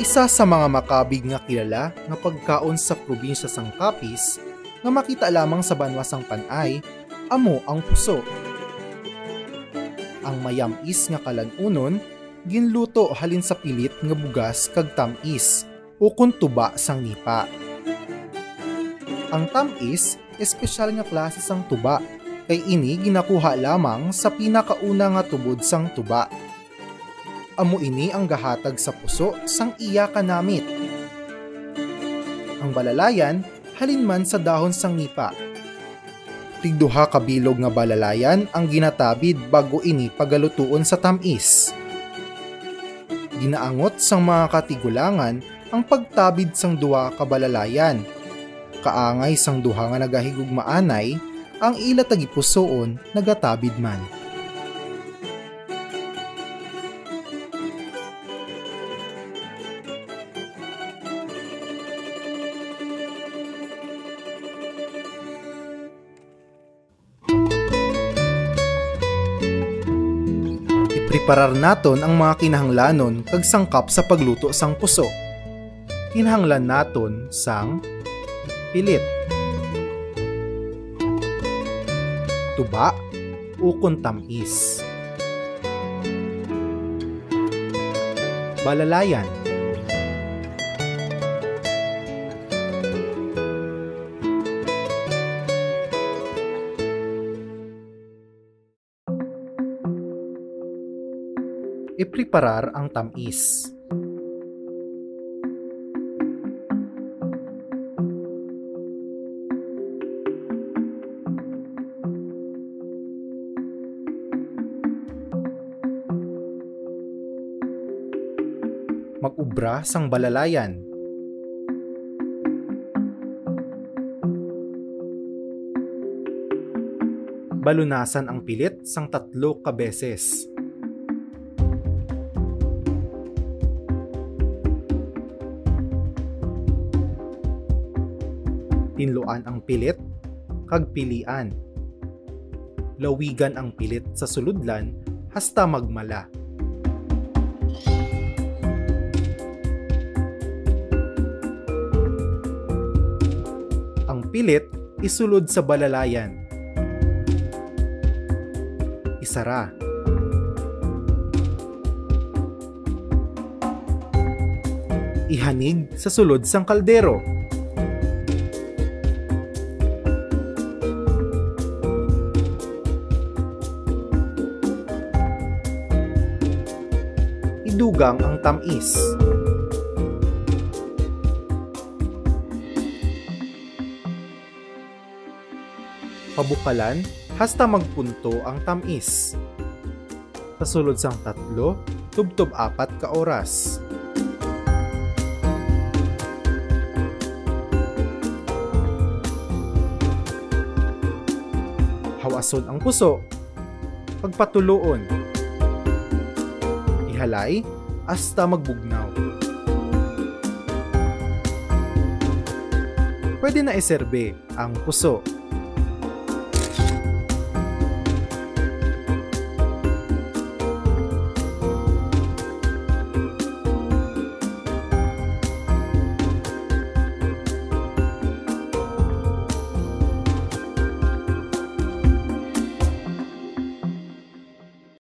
Isa sa mga makabig nga kilala nga pagkaon sa probinsya sang Capiz nga makita lamang sa banwa sang Panay, amo ang puso. Ang mayamis nga kalanunon ginluto halin sa pilit nga bugas kag tamis o kun tuba sang nipa. Ang tamis espesyal nga klase sang tuba kay ini ginakuha lamang sa pinakauna nga tubod sang tuba. Amo ini ang gahatag sa puso sang iya kanamit. Ang balalayan halin man sa dahon sang nipa. Tigduha ka bilog nga balalayan ang ginatabid bago ini pagalutuon sa tamis. Ginaangot sang mga katigulangan ang pagtabid sang duha ka balalayan. Kaangay sang duha nga nagahigugmaanay ang ila tagipusoon nagatabid man. Ipreparar naton ang mga kinahanglanon kag sangkap sa pagluto sang puso. Kinahanglan naton sang pilit, tuba o tamis, balalayan, ipreparar ang tamis. Mag-ubra sang balalayan. Balunasan ang pilit sang 3 ka beses. Tinluan ang pilit, kag pilian. Lawigan ang pilit sa suludlan hasta magmala. Ang pilit isulod sa balalayan. Isara. Ihanig sa sulod sang kaldero. Idugang ang tamis. Pabukalan hasta magpunto ang tamis. Kasulod sang 3, tubtob 4 ka oras. Hawason ang puso. Pagpatuloon. Ihalay hasta magbugnaw. Pwede na iserbe ang puso.